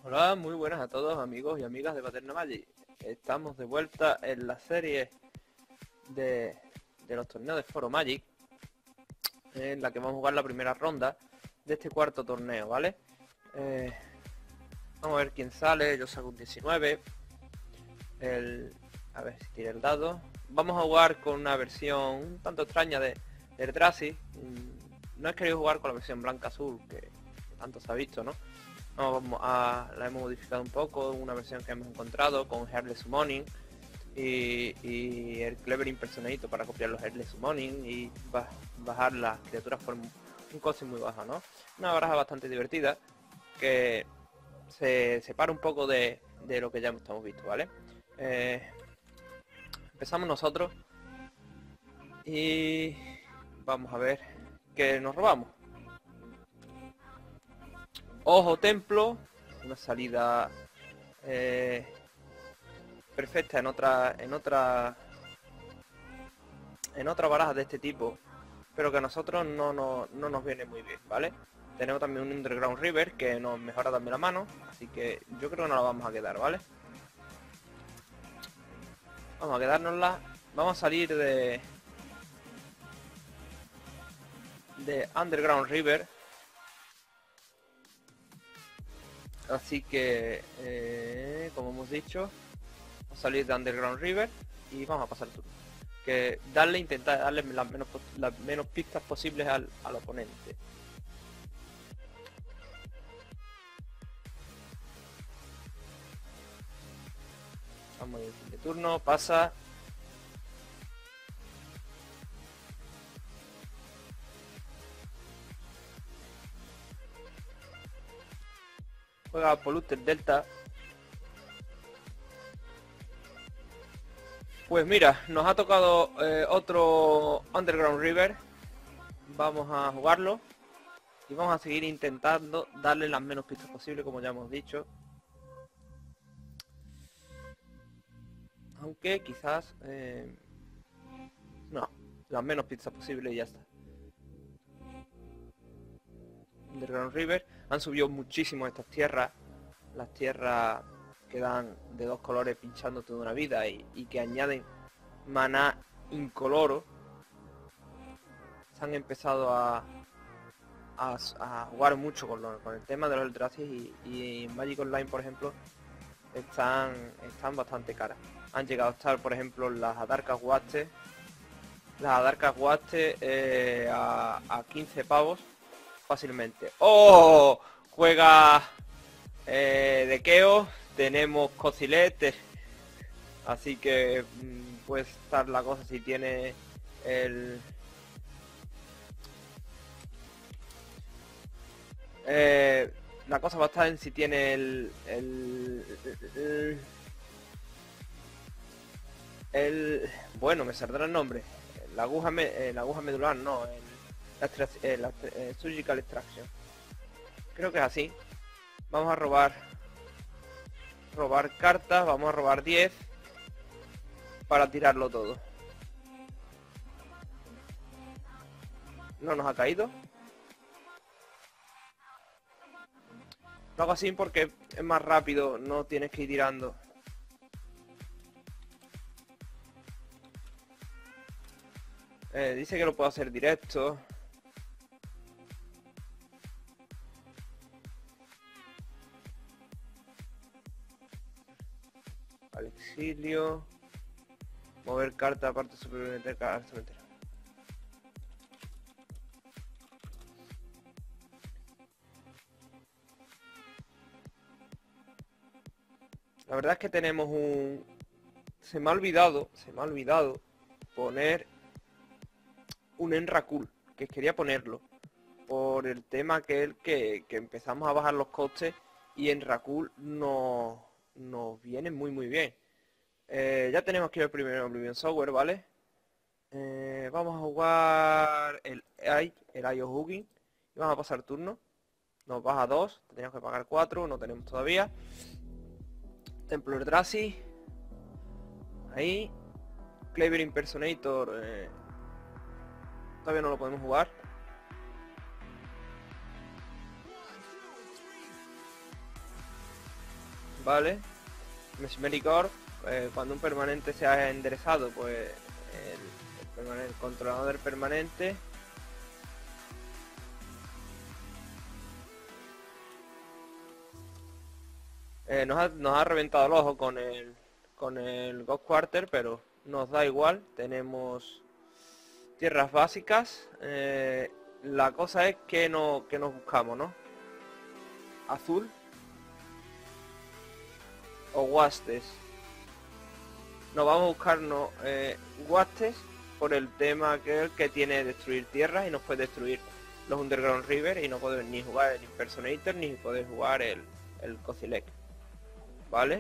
Hola, muy buenas a todos amigos y amigas de Paterna Magic. Estamos de vuelta en la serie de, los torneos de Foro Magic, en la que vamos a jugar la primera ronda de este cuarto torneo, ¿vale? Vamos a ver quién sale. Yo saco un 19. A ver si tira el dado. Vamos a jugar con una versión un tanto extraña de Eldrazi. No he querido jugar con la versión blanca-azul, que tanto se ha visto, ¿no? La hemos modificado un poco, una versión que hemos encontrado con Heartless Summoning y el Clever Impersonator para copiar los Heartless Summoning y bajar las criaturas por un coste muy bajo, ¿no? Una baraja bastante divertida que se separa un poco de lo que ya hemos visto, ¿vale? Empezamos nosotros y vamos a ver qué nos robamos. Ojo Templo, una salida perfecta en otra baraja de este tipo, pero que a nosotros no nos viene muy bien, ¿vale? Tenemos también un Underground River que nos mejora también la mano, así que yo creo que no la vamos a quedar, ¿vale? Vamos a quedárnosla. Vamos a salir de Underground River. Así que, como hemos dicho, vamos a salir de Underground River y vamos a pasar el turno. Que intentar darle las menos pistas posibles al oponente. Vamos a ir de turno, pasa. Juega Polluter Delta. Pues mira, nos ha tocado otro Underground River. Vamos a jugarlo y vamos a seguir intentando darle las menos pistas posibles, como ya hemos dicho. Aunque quizás no, las menos pistas posibles y ya está. Underground River. Han subido muchísimo estas tierras. Las tierras que dan de dos colores pinchando toda una vida y que añaden maná incoloro. Se han empezado a jugar mucho con el tema de los Eldrazi y en Magic Online, por ejemplo, están bastante caras. Han llegado a estar, por ejemplo, las Adarcas Waste. Las Adarcas Waste a 15 pavos fácilmente. ¡Oh! Juega de Keo. Tenemos Cocilet. Así que puede estar la cosa si tiene el... la cosa va a estar en si tiene bueno, me saldrá el nombre. La aguja medular, no. La Surgical Extraction. Creo que es así. Vamos a robar cartas. Vamos a robar 10 para tirarlo todo. No nos ha caído. Lo hago así porque es más rápido, no tienes que ir tirando. Dice que lo puedo hacer directo. Al exilio. Mover carta aparte suplementar carta cementerio. La verdad es que tenemos un... Se me ha olvidado poner un Enracul, que quería ponerlo. Por el tema que empezamos a bajar los costes y Enracul nos viene muy bien. Ya tenemos aquí el primer Oblivion Software, ¿vale? Vamos a jugar el Eye of Hugin y vamos a pasar turno. Nos baja 2, tenemos que pagar 4, no tenemos todavía. Templo Eldrazi. Ahí. Clever Impersonator. Todavía no lo podemos jugar. ¿vale? Mesmeric Orb, cuando un permanente se ha enderezado, pues el controlador del permanente nos ha reventado el ojo con el Ghost Quarter, pero nos da igual, tenemos tierras básicas. La cosa es que nos buscamos, ¿no? Azul o Wastes. Nos vamos a buscarnos Wastes por el tema que tiene destruir tierras y nos puede destruir los Underground River, y no podemos ni jugar el Impersonator ni poder jugar el Kozilek, ¿vale?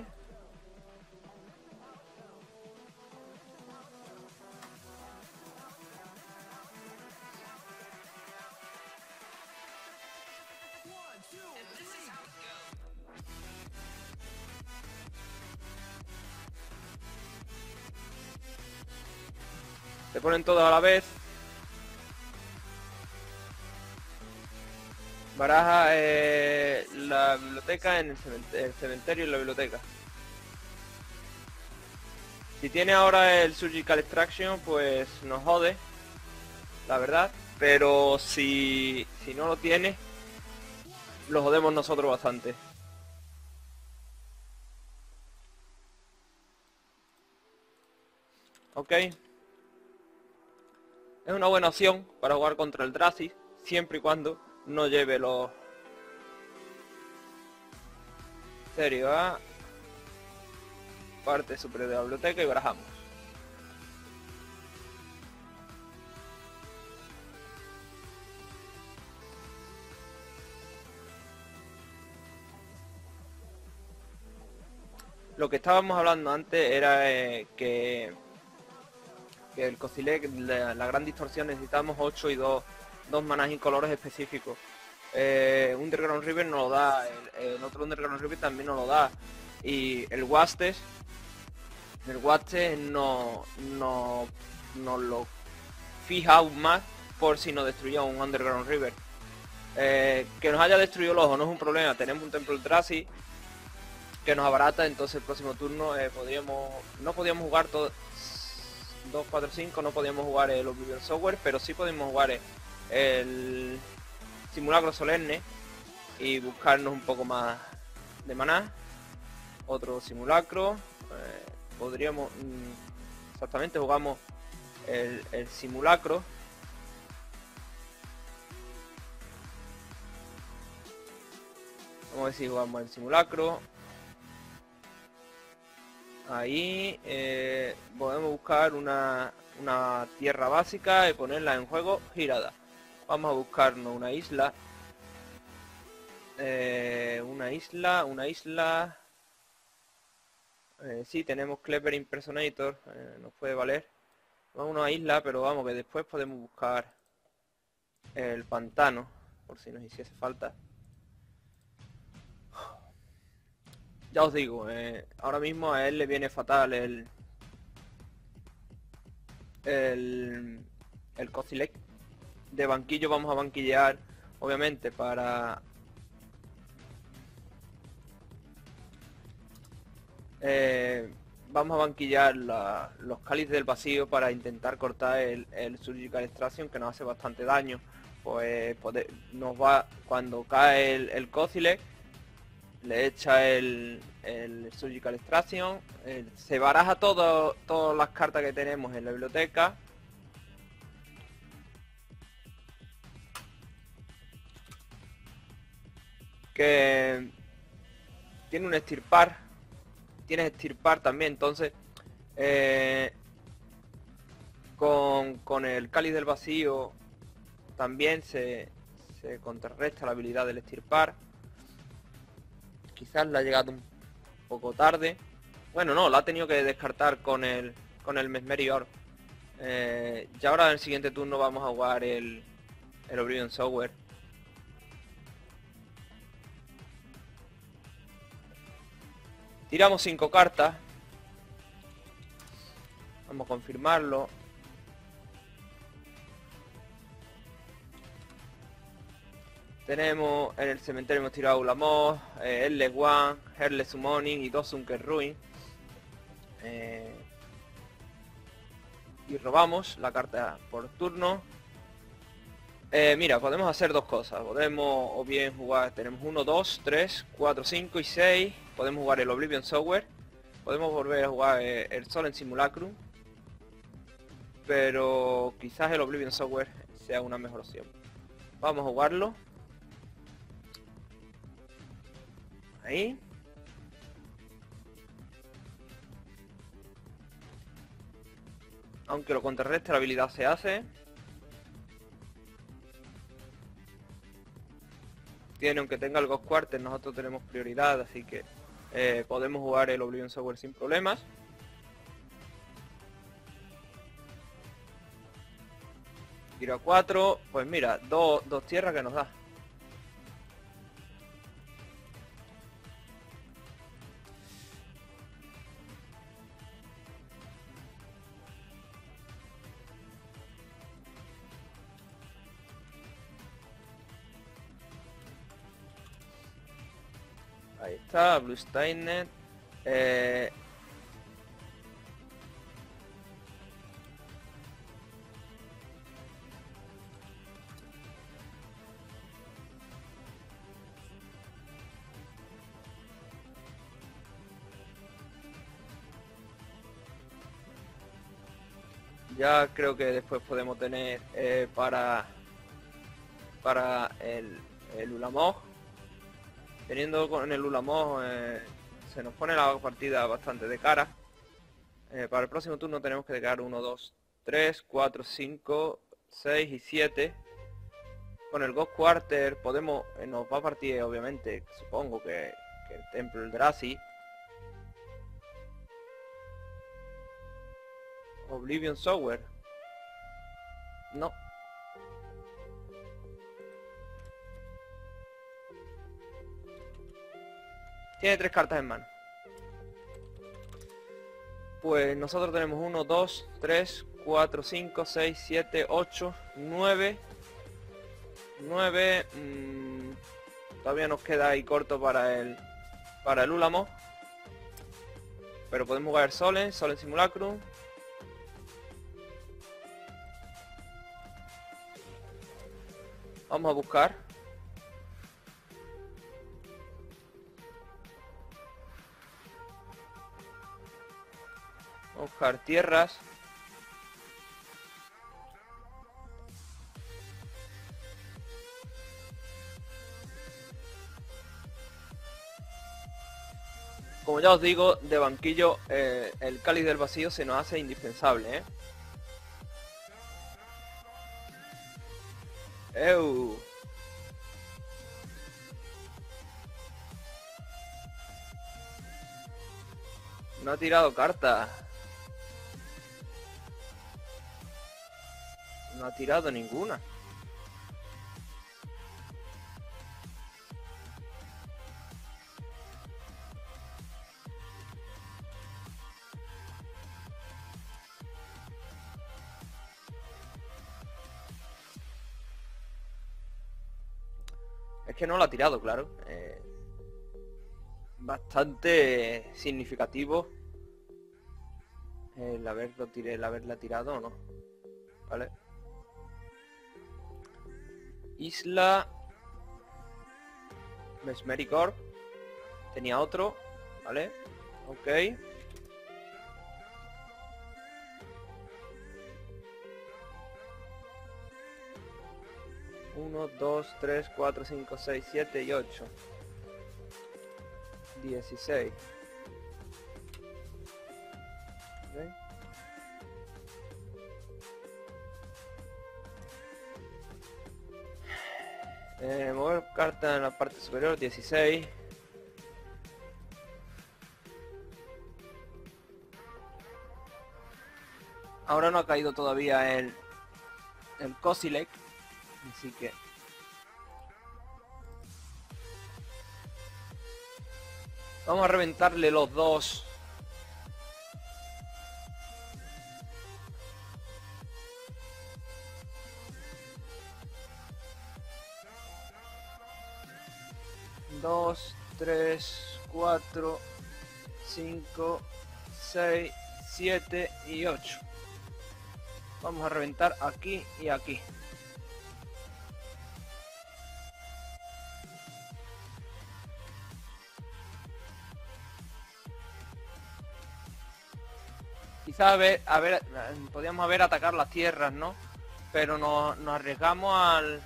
Se ponen todos a la vez. Baraja la biblioteca en el cementerio y la biblioteca. Si tiene ahora el Surgical Extraction, pues nos jode, la verdad. Pero si no lo tiene, lo jodemos nosotros bastante. Ok. Es una buena opción para jugar contra el Dracis, siempre y cuando no lleve los... Serio, ¿eh? Parte superior de la biblioteca y barajamos. Lo que estábamos hablando antes era que el Kozilek, la gran distorsión, necesitamos 8 y 2 manás incolores específicos. Underground River no lo da, el otro Underground River también no lo da. Y el Wastes no lo fija aún más por si nos destruía un Underground River. Que nos haya destruido el ojo no es un problema, tenemos un Templo Eldrazi que nos abarata, entonces el próximo turno no podíamos jugar todo 2, 4, 5, no podíamos jugar el Oblivion Software, pero sí podemos jugar el Simulacro Solemne y buscarnos un poco más de maná. Otro simulacro, podríamos exactamente jugamos el simulacro. Vamos a ver si jugamos el simulacro. Ahí podemos buscar una tierra básica y ponerla en juego girada. Vamos a buscarnos una isla. Una isla. Sí, tenemos Clever Impersonator, nos puede valer. Vamos a una isla, pero vamos, que después podemos buscar el pantano, por si nos hiciese falta. Ya os digo, ahora mismo a él le viene fatal el Kozilek. De banquillo vamos a banquillar, obviamente, para... vamos a banquillar los cálices del vacío para intentar cortar el Surgical Extraction, que nos hace bastante daño. Pues nos va, cuando cae el Kozilek, le echa el Surgical Extraction, se baraja todas las cartas que tenemos en la biblioteca. Que tiene un extirpar, tienes extirpar también, entonces con el cáliz del vacío también se contrarresta la habilidad del extirpar. Quizás la ha llegado un poco tarde. Bueno, no, la ha tenido que descartar con el Mesmeric Orb. Ya ahora en el siguiente turno vamos a jugar el Oblivion Software. Tiramos 5 cartas. Vamos a confirmarlo. Tenemos en el cementerio, hemos tirado Ulamog, Headless One, Headless Summoning y dos Sunken Ruin. Y robamos la carta por turno. Mira, podemos hacer dos cosas. Podemos o bien jugar, tenemos 1, 2, 3, 4, 5 y 6. Podemos jugar el Oblivion Software. Podemos volver a jugar el Sol en Simulacrum. Pero quizás el Oblivion Software sea una mejor opción. Vamos a jugarlo. Ahí. Aunque lo contrarreste, la habilidad se hace. Tiene, aunque tenga el Ghost Quarter, nosotros tenemos prioridad, así que podemos jugar el Oblivion Software sin problemas. Tiro a 4, pues mira, dos tierras que nos da. Ahí está, Blue Stainet. Ya creo que después podemos tener para el Ulamog. Teniendo con el Ulamog se nos pone la partida bastante de cara. Para el próximo turno tenemos que declarar 1, 2, 3, 4, 5, 6 y 7. Con el Ghost Quarter podemos, nos va a partir obviamente, supongo que el Templo Eldrazi. Oblivion Software. No. Tiene 3 cartas en mano. Pues nosotros tenemos 1, 2, 3, 4, 5, 6, 7, 8, 9. 9. Todavía nos queda ahí corto para el Ulamog. Pero podemos jugar Sol en Simulacrum. Vamos a buscar. Vamos a buscar tierras. Como ya os digo, de banquillo el Cáliz del Vacío se nos hace indispensable, ¡Eu! No ha tirado carta. No ha tirado ninguna. Es que no lo ha tirado, claro. Bastante significativo el haberla tirado o no. Vale. Isla Mesmeric Orb. Tenía otro. Vale. Ok. Uno, 2, 3, 4, 5, 6, 7 y 8. 16. ¿Okay? Mover carta en la parte superior, 16. Ahora no ha caído todavía el Kozilek, así que vamos a reventarle los dos. 2, 3, 4, 5, 6, 7 y 8. Vamos a reventar aquí y aquí. Quizás podríamos haber atacado las tierras, ¿no? Pero nos arriesgamos al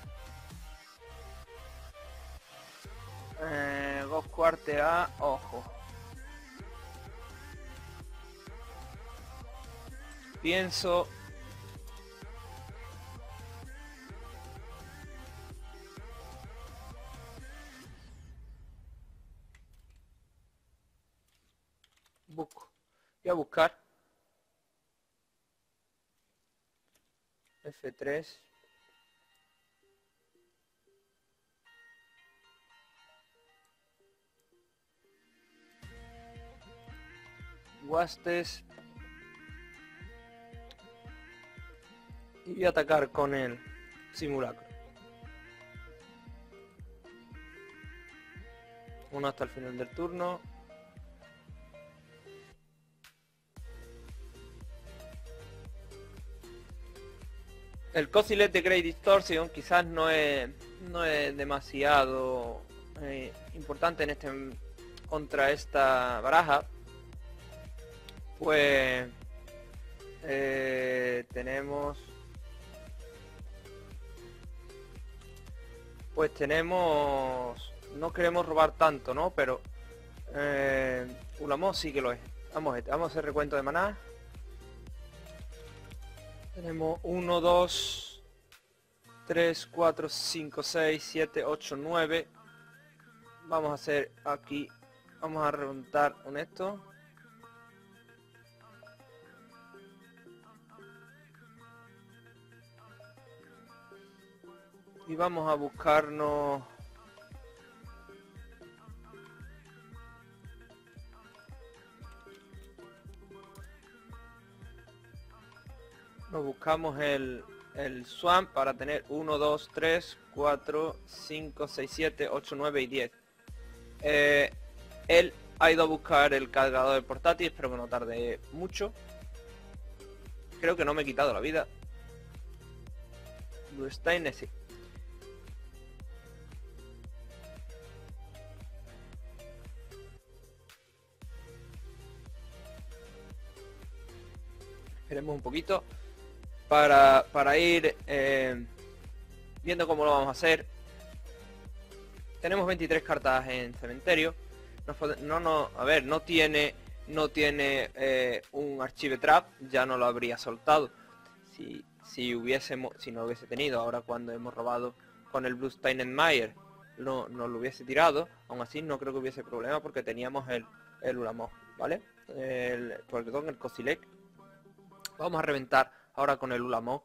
Ghost Quarter A, ojo. Pienso voy a buscar F3. Huastes. Y voy a atacar con el simulacro. Uno hasta el final del turno. El Cosilet de Great Distortion quizás no es demasiado importante en contra esta baraja. Pues tenemos no queremos robar tanto, ¿no? Pero Ulamog sí que lo es. Vamos a hacer recuento de maná. Tenemos 1, 2, 3, 4, 5, 6, 7, 8, 9. Vamos a hacer aquí, vamos a reventar un esto. Y vamos a buscarnos buscamos el Swamp para tener 1, 2, 3, 4, 5, 6, 7, 8, 9 y 10. Él ha ido a buscar el cargador del portátil, espero que no tarde mucho. Creo que no me he quitado la vida. Bluestein, sí. Esperemos un poquito para ir viendo cómo lo vamos a hacer. Tenemos 23 cartas en cementerio. No tiene un Archive Trap, ya no lo habría soltado. Si no lo hubiese tenido, ahora cuando hemos robado con el Bluestein no lo hubiese tirado. Aún así no creo que hubiese problema porque teníamos el Ulamog, ¿vale? El Kozilek. Vamos a reventar ahora con el Ulamog.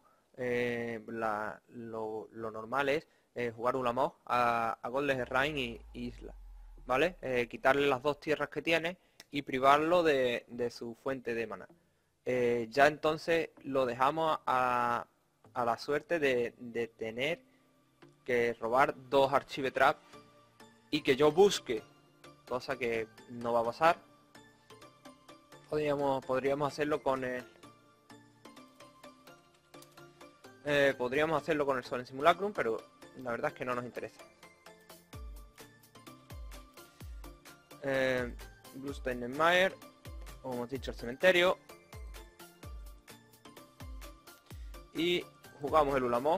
Lo normal es jugar Ulamog a Godless Shrine y Isla, ¿vale? Quitarle las dos tierras que tiene y privarlo de su fuente de mana. Ya entonces lo dejamos a la suerte de tener que robar dos Archive Trap y que yo busque, cosa que no va a pasar. Podríamos hacerlo con el Solemn Simulacrum, pero la verdad es que no nos interesa. Bluestein, como hemos dicho, el cementerio. Y jugamos el Ulamog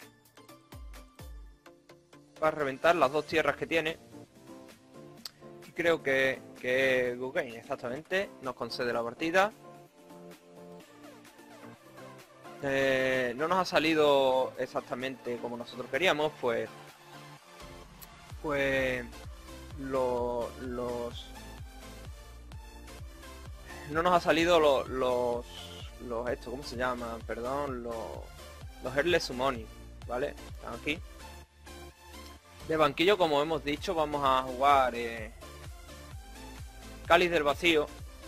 para reventar las dos tierras que tiene. Y creo que Gugain exactamente nos concede la partida. No nos ha salido exactamente como nosotros queríamos, pues no nos ha salido los ¿cómo se llaman? Perdón, los Headless Summoning, ¿vale? Están aquí. De banquillo, como hemos dicho, vamos a jugar Cáliz del Vacío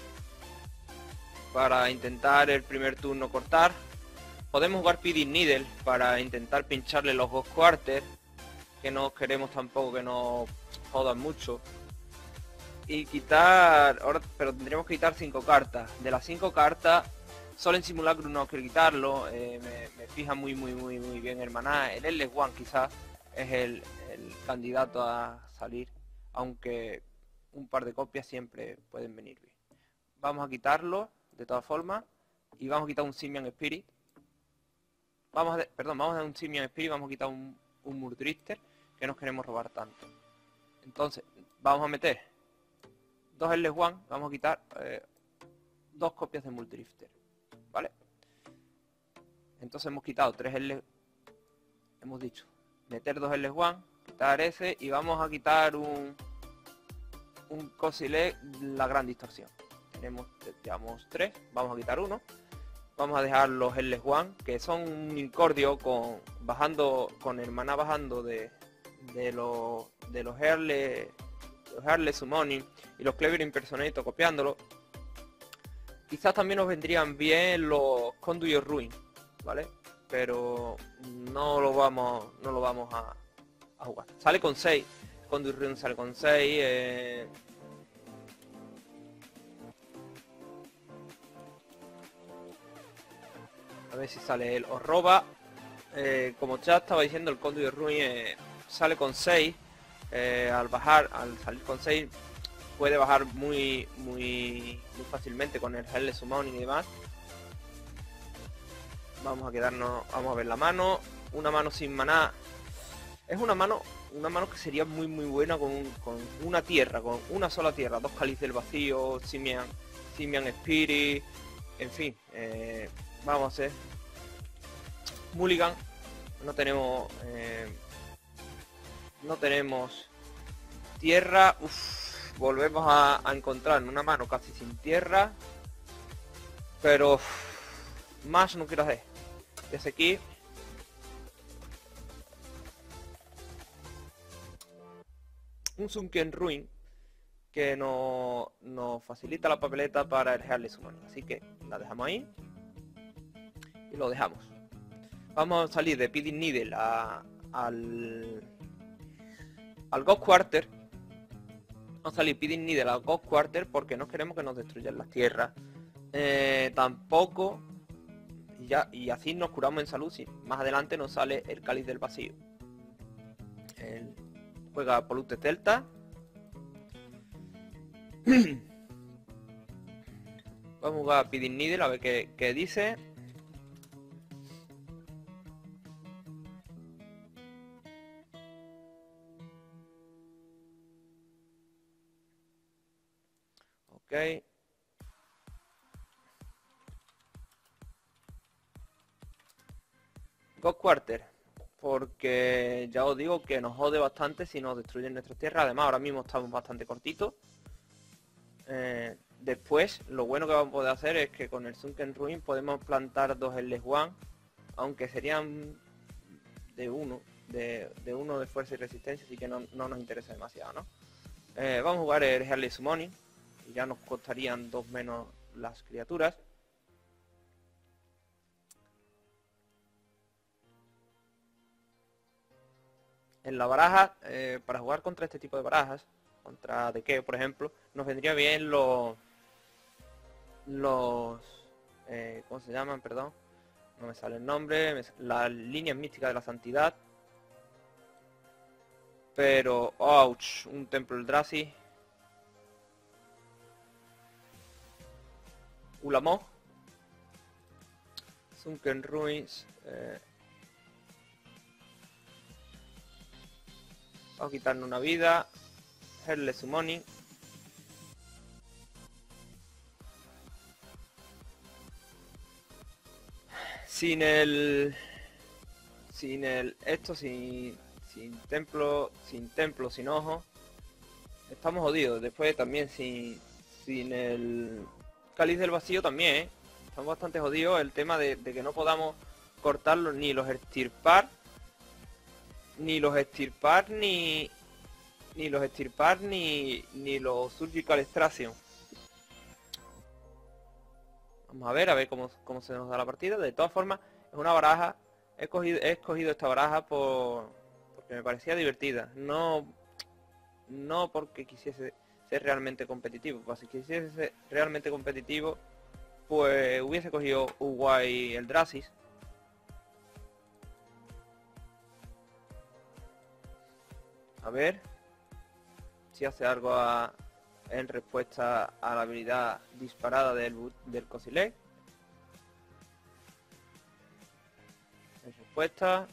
para intentar el primer turno cortar. Podemos jugar Piding Needle para intentar pincharle los Ghost Quarter, que no queremos tampoco que nos jodan mucho. Y quitar... ahora, pero tendríamos que quitar 5 cartas. De las 5 cartas, solo en Simulacrum no quiero quitarlo. Me fija muy bien el maná. El L1 quizás es el candidato a salir. Aunque un par de copias siempre pueden venir bien. Vamos a quitarlo, de todas formas. Y vamos a quitar un Simian Spirit. Vamos a dar un Simian Spirit, vamos a quitar un Murdrifter, que nos queremos robar tanto. Entonces, vamos a meter 2 L1, vamos a quitar 2 copias de Murdrifter, ¿vale? Entonces hemos quitado 3 L, hemos dicho, meter 2 L1, quitar ese, y vamos a quitar un Cosile, la gran distorsión. Llevamos 3, vamos a quitar uno. Vamos a dejar los L1, que son un incordio con el maná bajando de los Early Summoning y los Clever Impersonator copiándolo. Quizás también nos vendrían bien los Conduit Ruin, ¿vale? Pero no lo vamos a jugar. Sale con 6. Conduit Ruin sale con 6. A ver si sale él. Os roba. Como ya estaba diciendo, el Conduit Ruin sale con 6. Al salir con 6 puede bajar muy fácilmente con el Early Summoning y demás. Vamos a ver la mano. Una mano sin maná. Es una mano que sería muy buena con una tierra, con una sola tierra. 2 Cáliz del Vacío, Simian Spirit, en fin. Vamos a hacer Mulligan. No tenemos tierra. Volvemos a encontrar una mano casi sin tierra, pero más no quiero hacer. Desde aquí un Sunken Ruin que nos facilita la papeleta para el Early Summoning, así que la dejamos ahí y lo dejamos. Vamos a salir de Pithing Needle al Ghost Quarter. Vamos a salir Pithing Needle al Ghost Quarter porque no queremos que nos destruyan las tierras. Tampoco. Y así nos curamos en salud. Si más adelante nos sale el Cáliz del Vacío. Juega Polluted Delta. Vamos a jugar a Pithing Needle a ver qué dice. Ok. Ghost Quarter. Porque ya os digo que nos jode bastante si nos destruyen nuestras tierras. Además ahora mismo estamos bastante cortitos. Después lo bueno que vamos a poder hacer es que con el Sunken Ruin podemos plantar 2 L1. Aunque serían de uno de fuerza y resistencia, así que no nos interesa demasiado, ¿no? Vamos a jugar el Early Summoning. Y ya nos costarían 2 menos las criaturas. En la baraja, para jugar contra este tipo de barajas, contra Decay, por ejemplo, nos vendría bien los ¿cómo se llaman? Perdón, no me sale el nombre. Las líneas místicas de la santidad. Pero, ouch, un Templo Eldrazi. Ulamog. Sunken Ruins. Vamos a quitarnos una vida. Early Summoning. Sin templo, sin ojo, estamos jodidos. Después también sin el Cáliz del Vacío también, ¿eh? Estamos bastante jodidos. El tema de que no podamos cortarlos, ni los extirpar, ni los Surgical Extraction. Vamos a ver cómo se nos da la partida. De todas formas, es una baraja. He escogido esta baraja porque me parecía divertida. No no porque quisiese ser realmente competitivo. Pues si quisiese ser realmente competitivo, pues hubiese cogido Uguay el Dracis. A ver si hace algo en respuesta a la habilidad disparada del Kozilek. En respuesta.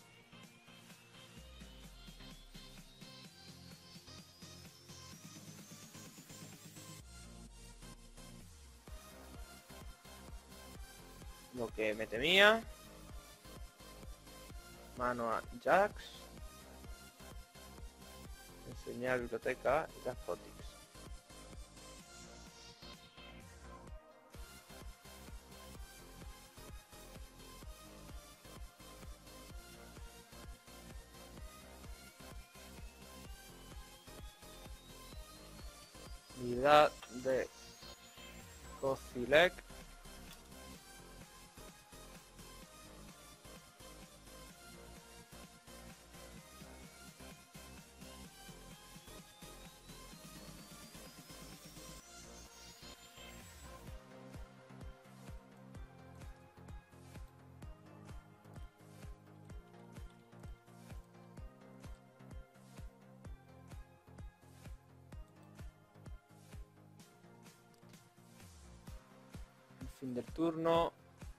Lo que me temía. Mano a Jax. Enseñar biblioteca y las Fotics. Habilidad de Kozilek. Fin del turno.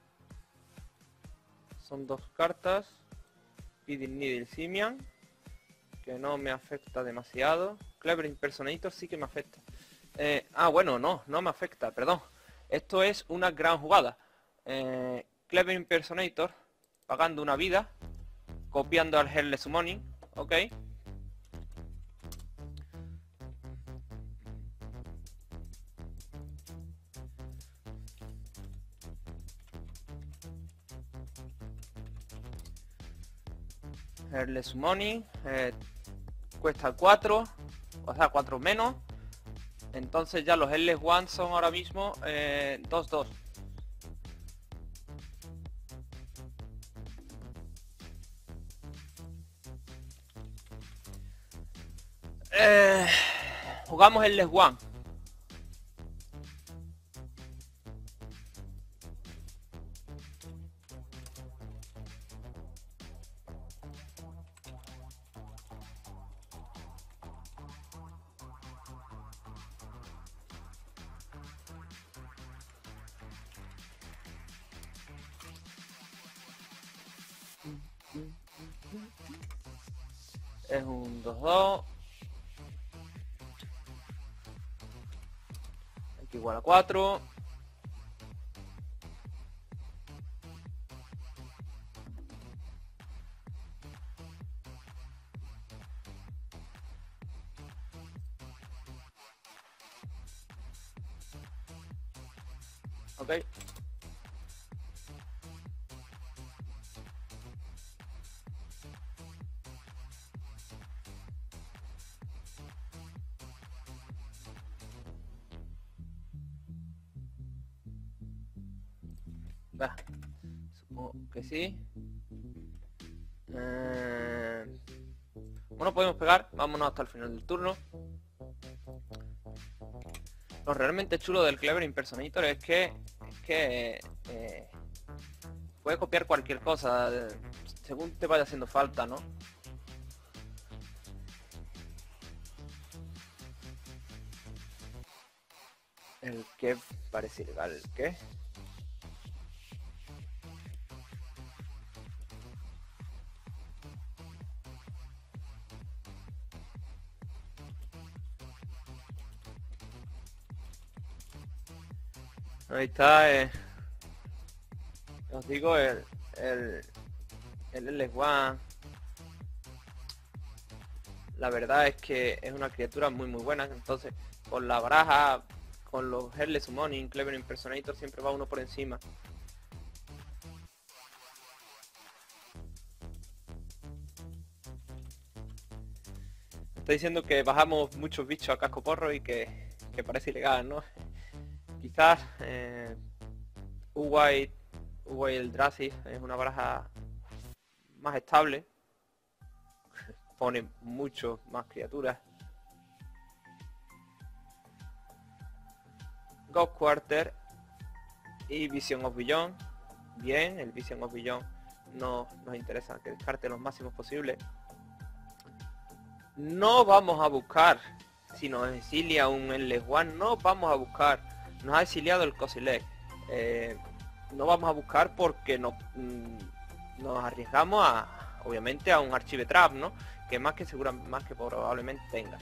Son 2 cartas. Pidin Needle Simian, que no me afecta demasiado. Clever Impersonator sí que me afecta. Bueno, no me afecta, perdón. Esto es una gran jugada. Clever Impersonator, pagando una vida, copiando al Headless Summoning, ok. Headless Summoning, cuesta 4, o sea 4 menos. Entonces ya los Headless One son ahora mismo 2-2. Jugamos Headless One. Es un 2-2. Aquí igual a 4. Ok. Va. Supongo que sí. Bueno, podemos pegar. Vámonos hasta el final del turno. Lo realmente chulo del Clever Impersonator es que puede copiar cualquier cosa según te vaya haciendo falta, ¿no? El que parece ilegal, ¿el qué? Ahí está, os digo, el L1. La verdad es que es una criatura muy buena. Entonces, con la baraja, con los Headless Summoning, Clever Impersonator, siempre va uno por encima. Está diciendo que bajamos muchos bichos a casco porro y que parece ilegal, ¿no? Quizás Uguay el Dracis es una baraja más estable. Pone mucho más criaturas. Ghost Quarter y Vision of Beyond. Bien, el Vision of Beyond nos interesa que descarte los máximos posibles. No vamos a buscar, si nos exilia un Endless One, no vamos a buscar. Nos ha exiliado el Kozilek. No vamos a buscar porque nos arriesgamos a, obviamente, a un Archive Trap, ¿no? Que más que probablemente tenga.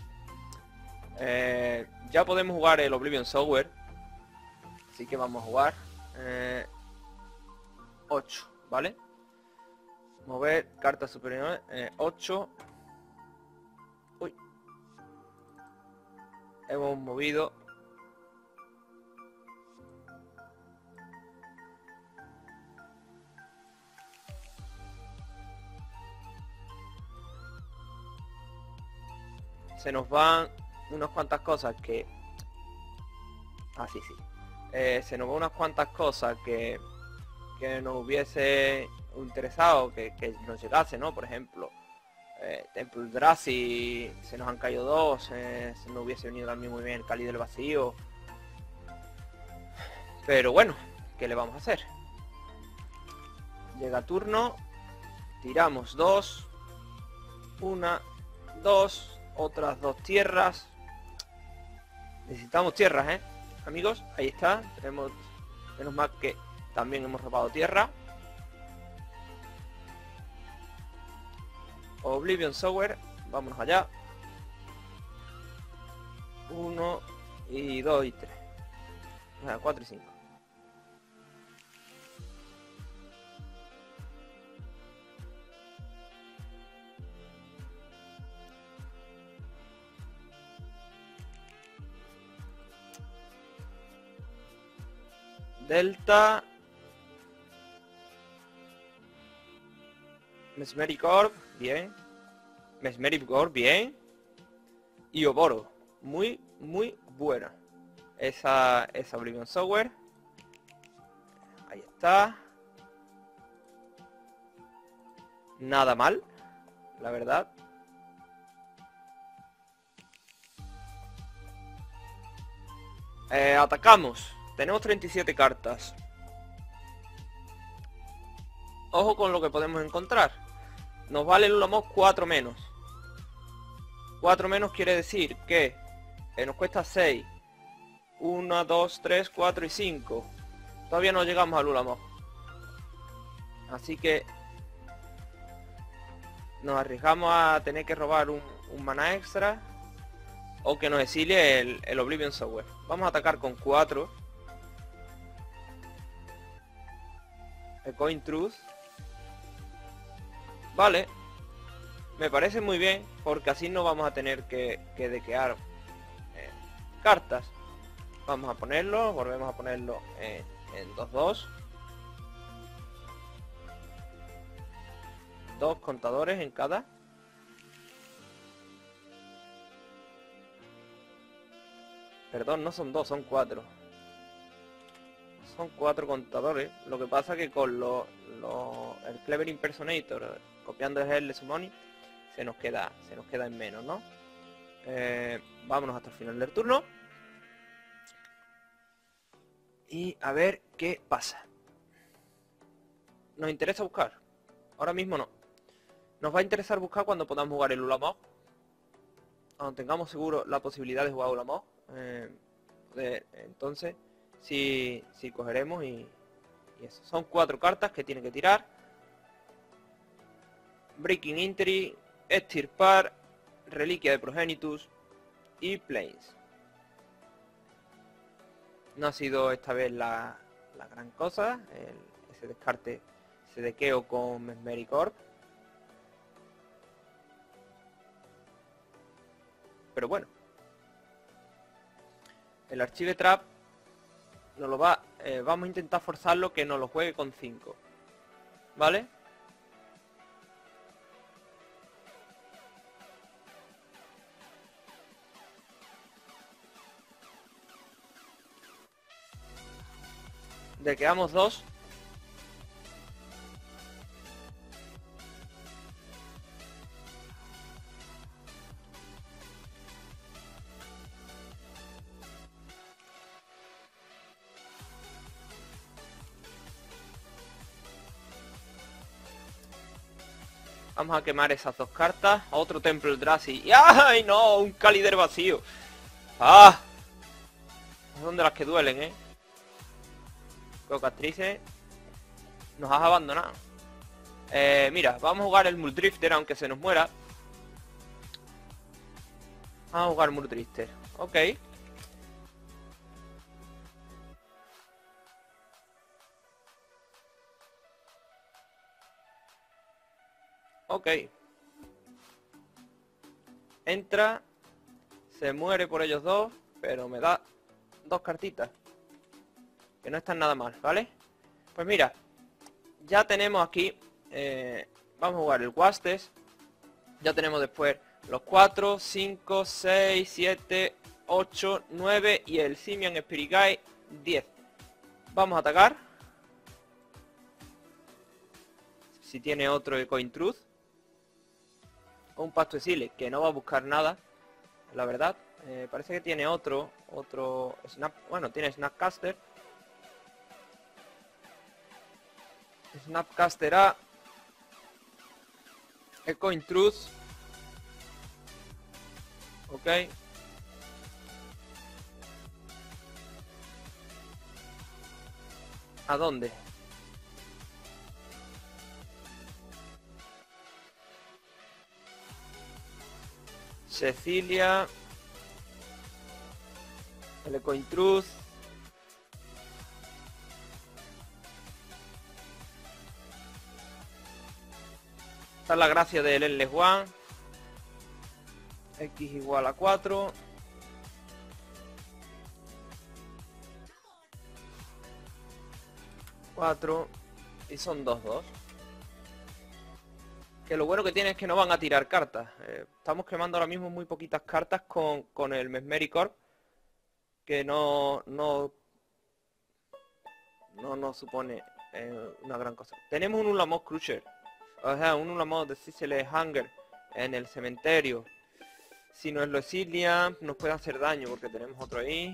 Ya podemos jugar el Oblivion Software. Así que vamos a jugar 8, ¿vale? Mover cartas superiores 8. Uy. Hemos movido. Se nos van unas cuantas cosas que... sí. Se nos van unas cuantas cosas que nos hubiese interesado que nos llegase, ¿no? Por ejemplo, Temple Drazi, se nos han caído 2, se nos hubiese venido también muy bien el Cáliz del Vacío. Pero bueno, ¿qué le vamos a hacer? Llega turno, tiramos 2, 1, 2, otras 2 tierras. Necesitamos tierras, amigos, ahí está. Tenemos, menos mal que también hemos robado tierra. Oblivion Software, vámonos allá. 1 y 2 y 3. 4 y 5. Delta. Mesmeric Orb, bien. Mesmeric Orb, bien. Y Oboro, muy buena. Esa Oblivion Software. Ahí está. Nada mal, la verdad. Atacamos. Tenemos 37 cartas. Ojo con lo que podemos encontrar. Nos vale el Ulamog 4 menos. 4 menos quiere decir que nos cuesta 6. 1, 2, 3, 4 y 5. Todavía no llegamos al Ulamog. Así que nos arriesgamos a tener que robar un maná extra. O que nos exilie el Oblivion Software. Vamos a atacar con 4. Echoing Truth. Vale. Me parece muy bien. Porque así no vamos a tener que dequear cartas. Vamos a ponerlo. Volvemos a ponerlo en 2-2. 2 contadores en cada. Perdón, no son 2, son 4. Son 4 contadores. Lo que pasa que con el Clever Impersonator copiando el Headless Summoning se nos queda en menos, ¿no? Vámonos hasta el final del turno. Y a ver qué pasa. Nos interesa buscar. Ahora mismo no. Nos va a interesar buscar cuando podamos jugar el Ulamog. Cuando tengamos seguro la posibilidad de jugar Ulamog. Entonces sí cogeremos y eso. Son 4 cartas que tienen que tirar. Breaking Entry, Extirpar, Reliquia de Progenitus y Plains. No ha sido esta vez la gran cosa ese descarte, ese dequeo con Mesmeric Orb. Pero bueno, el Archive Trap nos lo vamos a intentar forzarlo que nos lo juegue con 5, ¿vale? Dequeamos 2. Vamos a quemar esas dos cartas. Otro Templo Eldrazi. ¡Y ¡ay, no! Un Cálider vacío. ¡Ah! Son de las que duelen, ¿eh? Cocatrices. Nos has abandonado. Mira, vamos a jugar el Muldrifter, aunque se nos muera. Vamos a jugar Muldrifter. Ok. Ok. Entra. Se muere por ellos dos. Pero me da dos cartitas. Que no están nada mal, ¿vale? Pues mira. Ya tenemos aquí. Vamos a jugar el Wastes. Ya tenemos después los 4, 5, 6, 7, 8, 9 y el Simian Spirit Guide 10. Vamos a atacar. Si tiene otro Echo Intruth. O un Pasto de Sile, que no va a buscar nada. La verdad. Parece que tiene otro Snap. Bueno, tiene Snapcaster. Snapcaster A. Echo Intruth. Ok. ¿A dónde? Cecilia. El Echo Intruth. Esta es la gracia del Endless One. X igual a 4. Y son 2-2. Que lo bueno que tiene es que no van a tirar cartas. Estamos quemando ahora mismo muy poquitas cartas con el Mesmeric Orb. Que no nos supone una gran cosa. Tenemos un Ulamog Crusher. O sea, un Ulamog de Sicily Hunger en el cementerio. Si nos lo exilia, nos puede hacer daño porque tenemos otro ahí.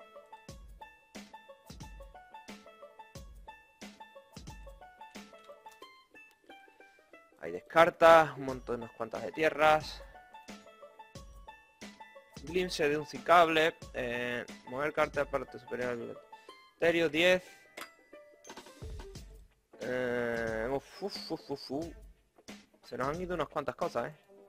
Ahí descarta, un montón, unas cuantas de tierras. Glimpse de un cicable. Mover carta parte superior al cementerio, 10. Se nos han ido unas cuantas cosas,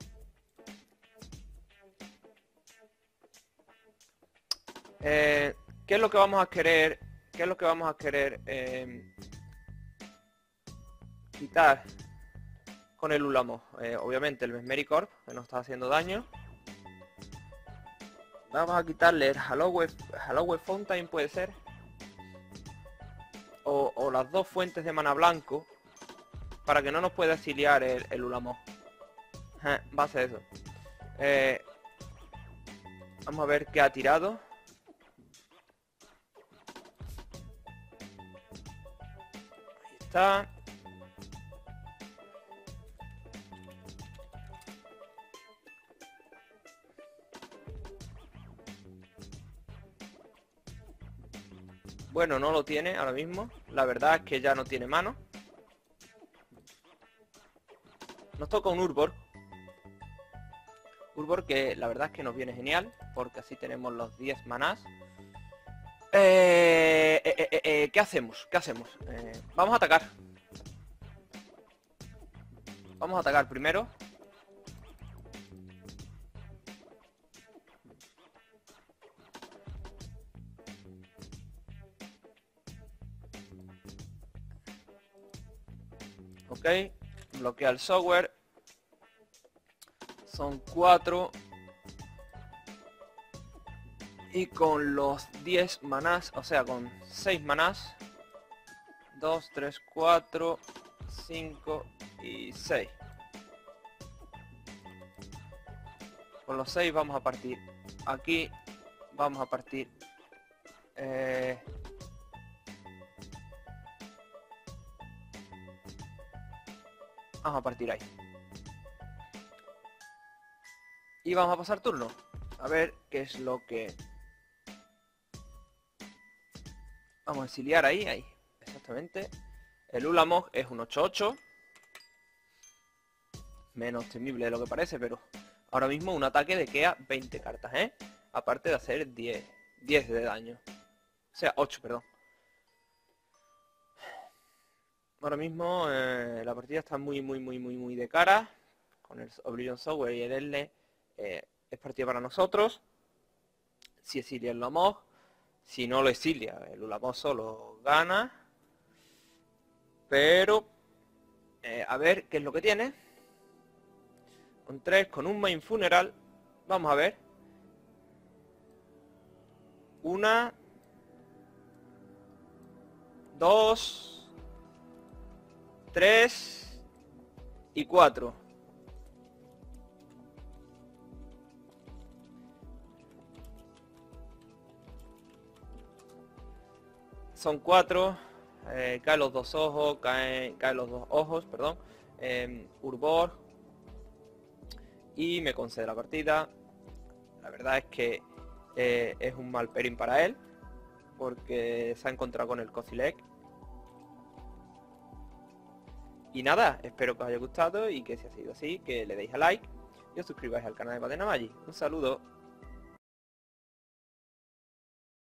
¿qué es lo que vamos a querer? ¿Qué es lo que vamos a querer quitar con el Ulamog? Obviamente el Mesmeric Orb, que nos está haciendo daño. Vamos a quitarle el Hallowed Fountain, puede ser. O las dos fuentes de mana blanco. Para que no nos pueda exiliar el Ulamog. Va a ser eso. Vamos a ver qué ha tirado. Ahí está. Bueno, no lo tiene ahora mismo. La verdad es que ya no tiene mano. Nos toca un Urborg. Urborg que la verdad es que nos viene genial. Porque así tenemos los 10 manás. ¿Qué hacemos? ¿Qué hacemos? Vamos a atacar. Vamos a atacar primero. Ok. Bloquea el software. Son 4. Y con los 10 manás, o sea, con 6 manás. 2, 3, 4, 5 y 6. Con los 6 vamos a partir. Aquí vamos a partir. Vamos a partir ahí. Y vamos a pasar turno. A ver qué es lo que... Vamos a exiliar ahí. Exactamente. El Ulamog es un 8-8. menos temible de lo que parece, pero ahora mismo un ataque de Kea 20 cartas, ¿eh? Aparte de hacer 10 de daño. O sea, 8, perdón. Ahora mismo la partida está muy de cara. Con el Oblivion Software y el L es partida para nosotros. Si exilia el Ulamog. Si no lo exilia, el Ulamog solo gana. Pero a ver qué es lo que tiene. Con 3, con un Main Funeral. Vamos a ver. 1, 2, 3 y 4. Son 4. Caen los dos ojos, caen los dos ojos, perdón. Urbor. Y me concede la partida. La verdad es que es un mal pairing para él, porque se ha encontrado con el Kozilek. Y nada, espero que os haya gustado y que si ha sido así, que le deis a like y os suscribáis al canal de Cadena Magic. Un saludo.